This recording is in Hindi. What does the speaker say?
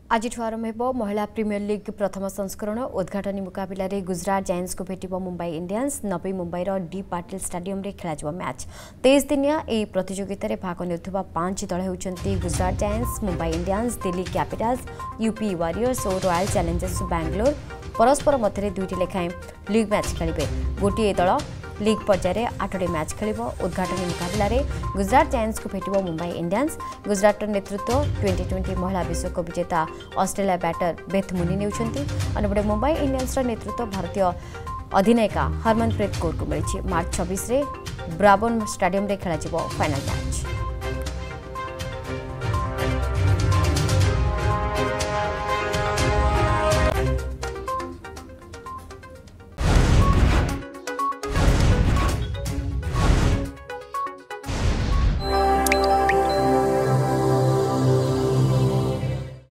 आज आरंभ हो महिला प्रीमियर लीग प्रथम संस्करण उद्घाटनी मुकाबला गुजरात जायंट्स को भेट मुंबई इंडियंस नवी मुंबईर डी पाटिल स्टेडियम रे खेल मैच 23 दिनिया यह प्रतियोगिता भाग नेउथुबा 5 दल होउछन्ती Gujarat Giants Mumbai Indians Delhi Capitals UP Warriors और रॉयल चैलेंजर्स बैंगलोर परस्पर मध्य दुईटी लेखाएं लीग मैच खेलिबे गोटे दल लीग पर्यायर 8टी मैच खेल उद्घाटनी मुकाबला गुजरात जायंट्स को भेट मुंबई इंडियंस गुजरात नेतृत्व 2020 महिला विश्वकप विजेता ऑस्ट्रेलिया बैटर बेथ मुनी नेउछन्ती अन्यपटे मुंबई इंडियंस नेतृत्व भारतीय अधिनायिका हरमनप्रीत कौर को मिली मार्च 26 रे ब्राबन स्टेडियम रे खेल फाइनल मैच।